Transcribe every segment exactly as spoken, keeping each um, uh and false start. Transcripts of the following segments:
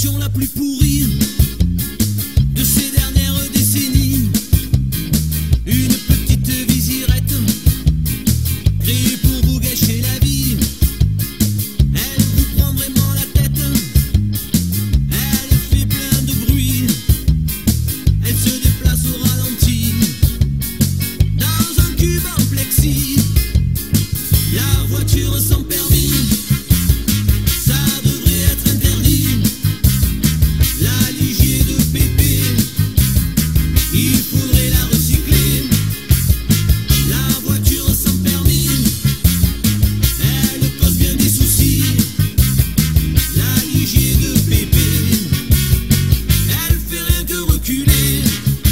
version la plus pourrie de ces dernières décennies. Une petite visirette créée pour vous gâcher la vie. Elle vous prend vraiment la tête, elle fait plein de bruit, elle se déplace au ralenti dans un cube en plexi. La voiture sans permis, ça devrait être interdit. La Ligier de Pépé, il faudrait la recycler. La voiture sans permis, elle cause bien des soucis. La Ligier de Pépé, elle fait rien que reculer.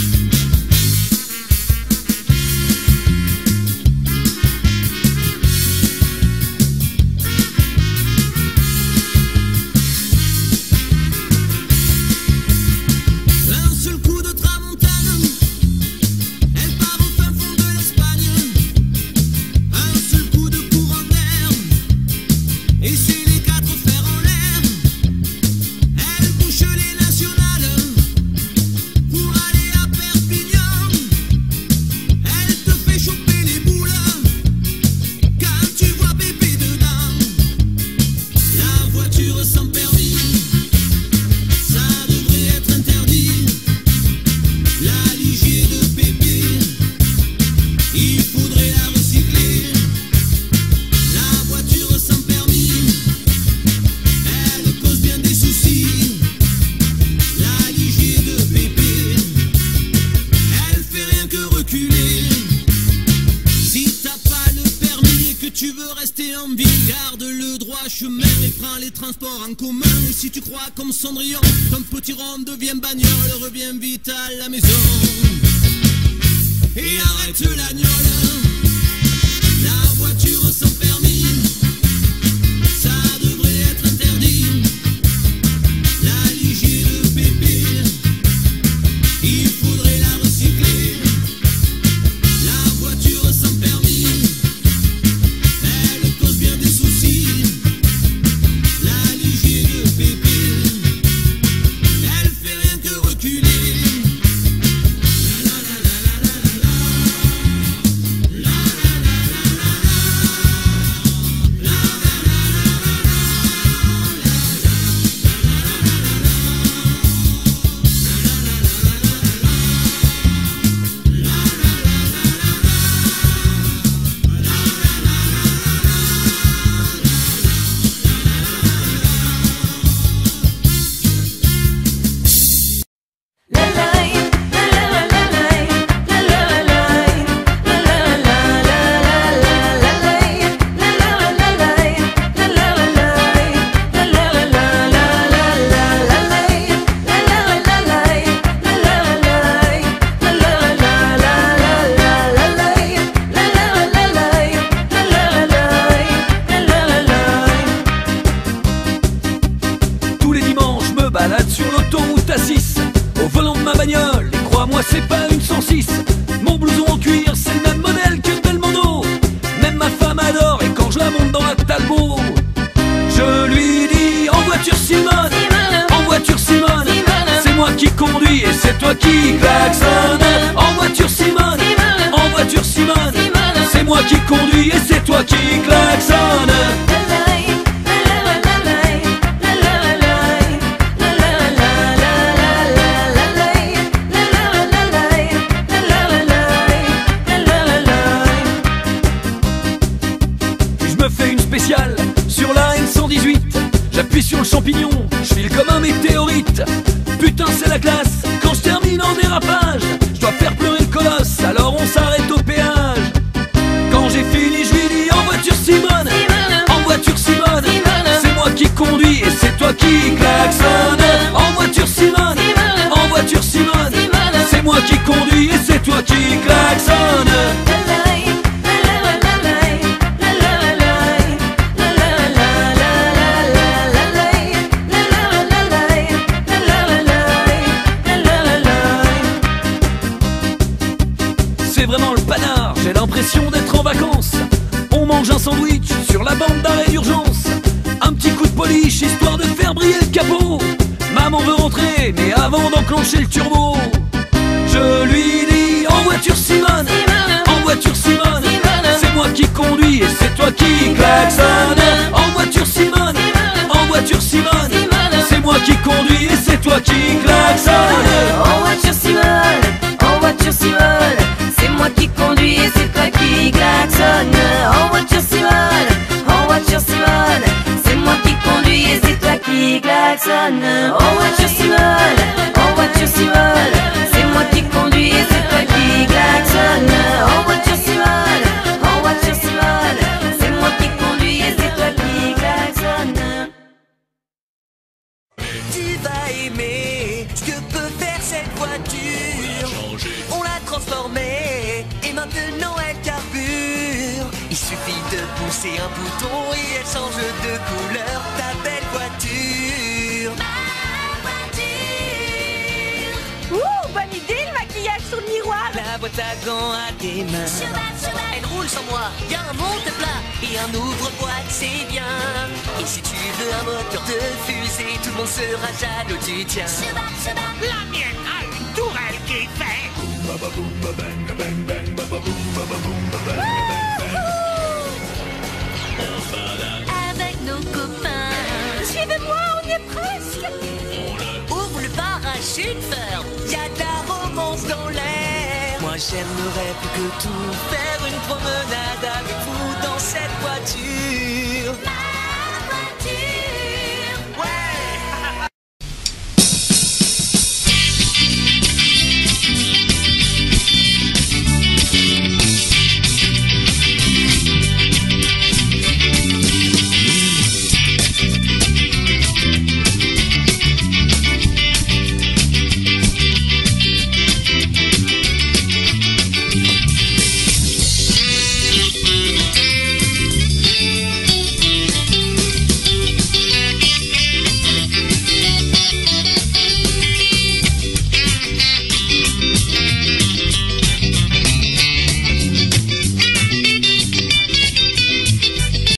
Un seul coup de tramontane, elle part au fin fond de l'Espagne. Un seul coup de courant d'air, et c'est les quatre fers en l'air. Elle bouche les nationales pour aller à Perpignan. Elle te fait choper les boules quand tu vois bébé dedans. La voiture sans permis, ça devrait être interdit. La Ligier de Pépé, il faudrait la recycler. La voiture sans permis, elle cause bien des soucis. La Ligier de Pépé, elle fait rien que reculer. Si t'as pas le permis et que tu veux rester en ville, garde le droit chemin et prends les transports en commun. Et si tu crois comme Cendrillon, ton petit rond devient bagnole, reviens vite à la maison et arrête la gnole. La voiture sans permis, ça devrait être interdit. La Ligier de Pépé, il faudrait la recycler. La voiture sans permis, elle cause bien des soucis. La Ligier de Pépé, elle fait rien que reculer. La la la la la la la la la Tous les dimanches, je me balade sur l'autoroute A six au volant de ma bagnole, et crois-moi, c'est pas une cent six. Mon blouson en cuir, c'est le même modèle que Belmondo. Même ma femme adore, et quand je la monte dans la Talbot, je lui dis: en voiture Simone, en voiture Simone, c'est moi qui conduis et c'est toi qui klaxonne. En voiture Simone, en voiture Simone, c'est moi qui conduis et c'est toi qui klaxonne. Je me fais une spéciale sur la N cent dix-huit. J'appuie sur le champignon, je file comme un météorite. Putain, c'est la classe quand je termine en dérapage. Je dois faire pleurer le colosse, alors on s'arrête au péage. Quand j'ai fini, je lui dis: en voiture Simone, en voiture Simone, c'est moi qui conduis et c'est toi qui klaxonne. En voiture Simone, en voiture Simone, c'est moi qui conduis et c'est toi qui klaxonne. C'est vraiment le panard, j'ai l'impression d'être en vacances. On mange un sandwich sur la bande d'arrêt d'urgence. Un petit coup de polish histoire de faire briller le capot. Ma maman veut rentrer, mais avant d'enclencher le turbo, je lui dis en voiture Simone, en voiture Simone, c'est moi qui conduis et c'est toi qui klaxonne. En voiture Simone, en voiture Simone, c'est moi qui conduis et c'est toi qui klaxonne. En voiture Simone, en voiture Simone, c'est moi qui conduis et c'est toi qui klaxonne. En voiture Simone, en voiture Simone, c'est moi qui conduis et c'est toi qui klaxonne. En voiture Simone, en voiture Simone, c'est moi qui conduis et c'est toi qui klaxonne. En voiture Simone, en voiture Simone, c'est moi qui conduis et c'est toi qui klaxonne. Tu vas aimer ce que peut faire cette voiture. On l'a transformée et maintenant elle carbure. Il suffit de pousser un bouton et elle change de couleur. Ta belle voiture. Ouh, bonne idée le maquillage sur le miroir. La boîte à gants à tes mains. Elle roule sans moi, y'a un monte-plat et un ouvre-boîte, c'est bien. Et si tu veux un moteur de fusée, tout le monde sera jaloux du tien. La mienne a une tourelle qui fait. Avec nos copains. Suivez-moi, on y est presque. Ouvre le parachute, Fern, y'a de la romance dans l'air. Moi j'aimerais plus que tout faire une promenade avec vous dans cette voiture.